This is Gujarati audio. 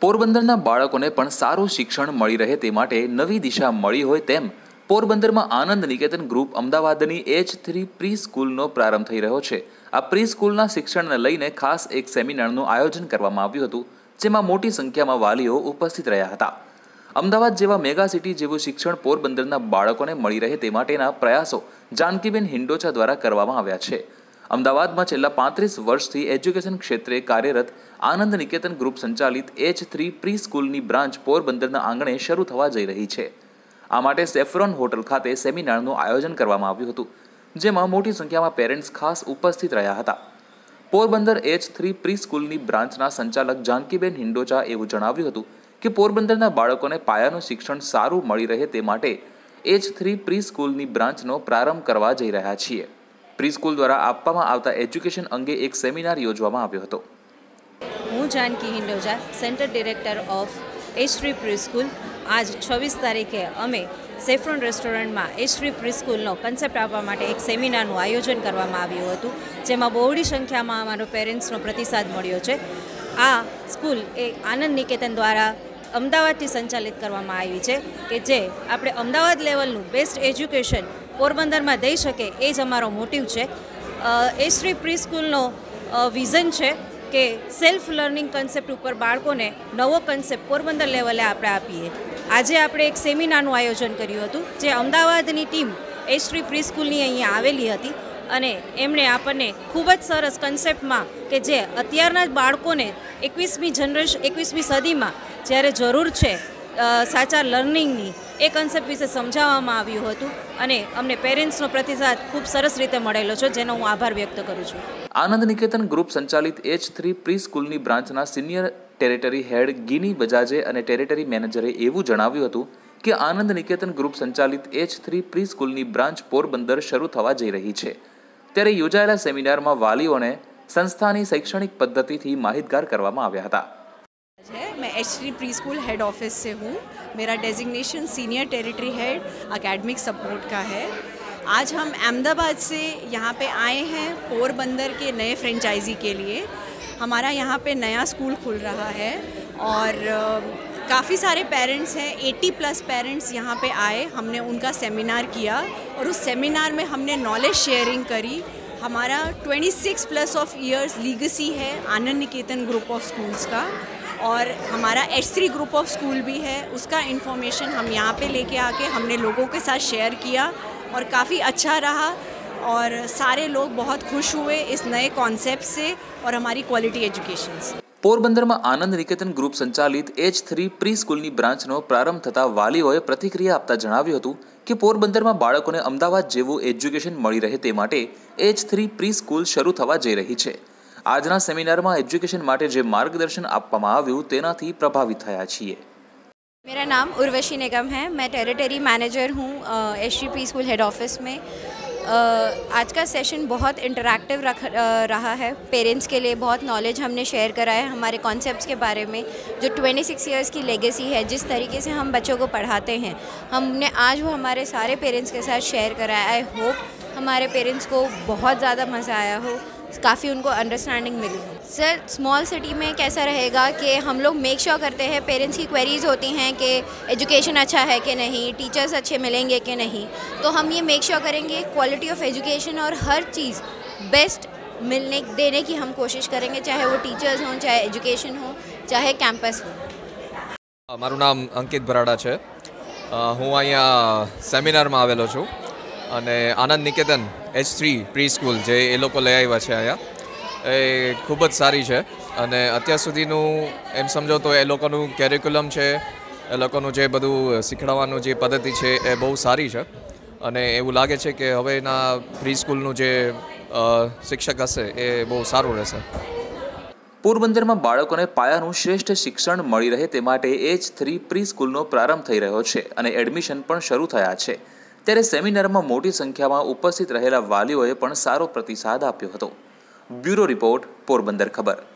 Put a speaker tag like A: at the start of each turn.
A: પોરબંદરના બાળકોને પણ સારું શિક્ષણ મળી રહે તે માટે નવી દિશા મળી હોય તેમ પોરબંદરમાં આનંદ નિકેતન ગ્રુપ અમદાવાદની H3 પ્રી સ્કૂલનો પ્રારંભ થઈ રહ્યો છે। આ પ્રી સ્કૂલના શિક્ષણને લઈને ખાસ એક સેમિનારનું આયોજન કરવામાં આવ્યું હતું, જેમાં મોટી સંખ્યામાં વાલીઓ ઉપસ્થિત રહ્યા હતા। અમદાવાદ જેવા મેગા સિટી જેવું શિક્ષણ પોરબંદરના બાળકોને મળી રહે તે માટેના પ્રયાસો જાનકીબેન હિંડોચા દ્વારા કરવામાં આવ્યા છે। અમદાવાદમાં છેલ્લા 35 વર્ષથી એજ્યુકેશન ક્ષેત્રે કાર્યરત આનંદ નિકેતન ગ્રુપ સંચાલિત H3 પ્રી સ્કૂલની બ્રાન્ચ પોરબંદરના આંગણે શરૂ થવા જઈ રહી છે। આ માટે સેફ્રોન હોટલ ખાતે સેમિનારનું આયોજન કરવામાં આવ્યું હતું, જેમાં મોટી સંખ્યામાં પેરેન્ટ્સ ખાસ ઉપસ્થિત રહ્યા હતા। પોરબંદર H3 પ્રી સ્કૂલની બ્રાન્ચના સંચાલક જાનકીબેન હિંડોચા એવું જણાવ્યું હતું કે પોરબંદરના બાળકોને પાયાનું શિક્ષણ સારું મળી રહે તે માટે H3 પ્રી સ્કૂલની બ્રાન્ચનો પ્રારંભ કરવા જઈ રહ્યા છીએ। પ્રી સ્કૂલ દ્વારા આપવામાં આવતા એજ્યુકેશન અંગે એક સેમિનાર યોજવામાં આવ્યો હતો।
B: હું Janki Hindocha, center director of H3 pre school. આજ 26 તારીખે અમે સેફ્રોન રેસ્ટોરન્ટમાં H3 પ્રી સ્કૂલનો કન્સેપ્ટ આપવા માટે એક સેમિનારનું આયોજન કરવામાં આવ્યું હતું, જેમાં બહોળી સંખ્યામાં અમારો પેરેન્ટ્સનો પ્રતિસાદ મળ્યો છે। આ સ્કૂલ એ આનંદ નિકેતન દ્વારા અમદાવાદથી સંચાલિત કરવામાં આવી છે કે જે આપણે અમદાવાદ લેવલનું બેસ્ટ એજ્યુકેશન પોરબંદરમાં દઈ શકે એ જ અમારો મોટિવ છે। H3 પ્રી સ્કૂલનો વિઝન છે કે સેલ્ફ લર્નિંગ કન્સેપ્ટ ઉપર બાળકોને નવો કન્સેપ્ટ પોરબંદર લેવલે આપણે આપીએ। આજે આપણે એક સેમિનારનું આયોજન કર્યું હતું, જે અમદાવાદની ટીમ H3 પ્રી સ્કૂલની અહીંયા આવેલી હતી અને એમણે આપણને ખૂબ જ સરસ કન્સેપ્ટમાં કે જે અત્યારના જ બાળકોને 21મી સદીમાં જ્યારે જરૂર છે સાચા લર્નિંગની એ કન્સેપ્ટ વિશે સમજાવવામાં આવ્યું હતું અને અમને પેરેન્ટ્સનો પ્રતિસાદ ખૂબ સરસ રીતે મળેલો છે, જેનો હું આભાર વ્યક્ત કરું છું।
A: આનંદ નિકેતન ગ્રુપ સંચાલિત H3 પ્રી સ્કૂલની બ્રાન્ચના સિનિયર ટેરેટરી હેડ ગિની બજાજે અને ટેરેટરી મેનેજરે એવું જણાવ્યું હતું કે આનંદ નિકેતન ગ્રુપ સંચાલિત H3 પ્રી સ્કૂલની બ્રાન્ચ પોરબંદર શરૂ થવા જઈ રહી છે। ત્યારે યોજાયેલા સેમિનારમાં વાલીઓને સંસ્થાની શૈક્ષણિક પદ્ધતિથી માહિતગાર કરવામાં આવ્યા હતા।
C: मैं H3 pre school head office से हूँ। मेरा designation senior territory head academic support का है। आज हम अहमदाबाद से यहाँ पे आए हैं पोरबंदर के नए फ्रेंचाइजी के लिए। हमारा यहाँ पे नया स्कूल खुल रहा है और काफ़ी सारे पेरेंट्स हैं, 80+ पेरेंट्स यहाँ पे आए। हमने उनका सेमिनार किया और उस सेमिनार में हमने नॉलेज शेयरिंग करी। हमारा 26+ ऑफ ईयर्स लीगेसी है Anand Niketan group of schools का, और हमारा H3 ग्रुप ऑफ स्कूल भी है। उसका इन्फॉर्मेशन हम यहाँ पे लेके आके हमने लोगों के साथ शेयर किया और काफ़ी अच्छा रहा और सारे लोग बहुत खुश हुए इस नए कॉन्सेप्ट से और हमारी क्वालिटी एजुकेशन से।
A: પોરબંદરમાં આનંદ નિકેતન ગ્રુપ સંચાલિત H3 પ્રી સ્કૂલની બ્રાન્ચનો પ્રારંભ થતાં વાલીઓએ પ્રતિક્રિયા આપતા જણાવ્યું હતું કે પોરબંદરમાં બાળકોને અમદાવાદ જેવું એજ્યુકેશન મળી રહે તે માટે H3 પ્રી સ્કૂલ શરૂ થવા જઈ રહી છે। આજના સેમિનારમાં એજ્યુકેશન માટે જે માર્ગદર્શન આપવામાં આવ્યું તેનાથી પ્રભાવિત થયા છીએ।
D: मेरा नाम उर्वशी निगम है। मैं टेरिटरी मैनेजर हूँ H3 pre school head office में। आज का सेशन बहुत इंटरैक्टिव रहा है। पेरेंट्स के लिए बहुत नॉलेज हमने शेयर करा है हमारे कॉन्सेप्ट्स के बारे में, जो 26 इयर्स की लेगेसी है, जिस तरीके से हम बच्चों को पढ़ाते हैं, हमने आज वो हमारे सारे पेरेंट्स के साथ शेयर करा है। आई होप हमारे पेरेंट्स को बहुत ज़्यादा मज़ा आया हो, काफ़ी उनको अंडरस्टैंडिंग मिली है। सर, स्मॉल सिटी में कैसा रहेगा कि हम लोग मेक श्योर करते हैं, पेरेंट्स की क्वेरीज़ होती हैं कि एजुकेशन अच्छा है कि नहीं, टीचर्स अच्छे मिलेंगे कि नहीं, तो हम ये मेक श्योर करेंगे क्वालिटी ऑफ एजुकेशन और हर चीज़ बेस्ट देने की हम कोशिश करेंगे, चाहे वो टीचर्स हों, चाहे एजुकेशन हो, चाहे कैंपस हो।
E: મારું નામ અંકિત ભરાડા છે। હું અહીંયા સેમિનારમાં આવેલો છું અને Anand Niketan H3 pre school જે એ લોકો લઈ આવ્યા છે અહીંયા, એ ખૂબ જ સારી છે અને અત્યાર સુધીનું એમ સમજો તો એ લોકોનું કેરિક્યુલમ છે, એ લોકોનું જે બધું શીખવાડવાનું જે પદ્ધતિ છે એ બહુ સારી છે અને એવું લાગે છે કે હવે એના પ્રી સ્કૂલનું જે શિક્ષક હશે એ બહુ સારું રહેશે।
A: પોરબંદરમાં બાળકોને પાયાનું શ્રેષ્ઠ શિક્ષણ મળી રહે તે માટે H3 પ્રી સ્કૂલનો પ્રારંભ થઈ રહ્યો છે અને એડમિશન પણ શરૂ થયા છે। ત્યારે સેમિનારમાં મોટી સંખ્યામાં ઉપસ્થિત રહેલા વાલીઓએ પણ સારો પ્રતિસાદ આપ્યો હતો। બ્યુરો રિપોર્ટ, પોરબંદર ખબર।